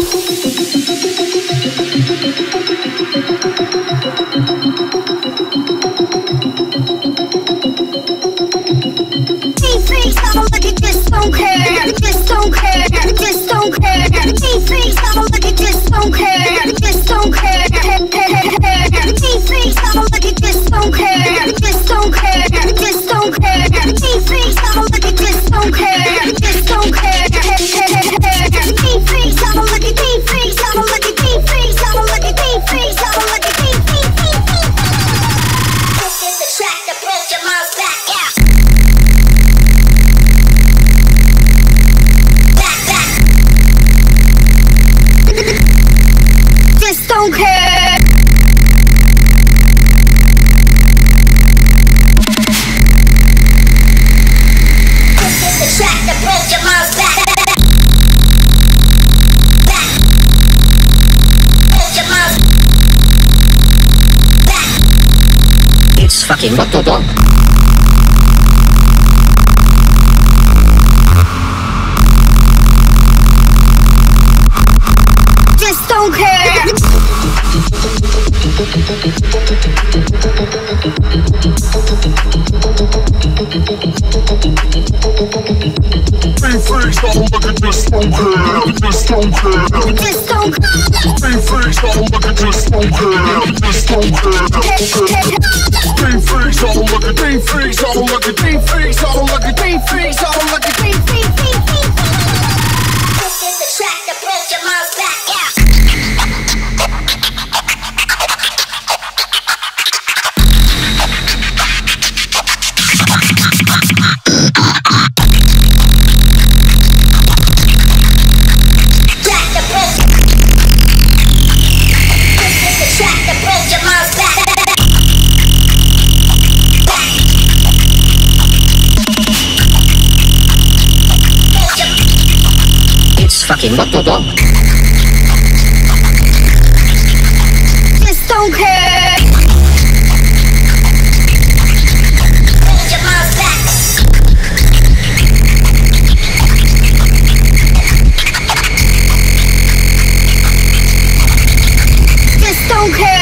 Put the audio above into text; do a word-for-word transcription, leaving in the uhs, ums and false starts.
Fucking what the dog? Just don't care. Be free, stop looking, just don't care. Just don't care. Just don't care. Be free, stop looking, just don't care. Just don't care. Be free, stop looking, be free, stop looking, be free, stop looking, be free, stop looking, be free, free, free. This is the track that broke your mom's back, yeah. Fucking what the dog? Just don't care. Hold your mom's back. Just don't care.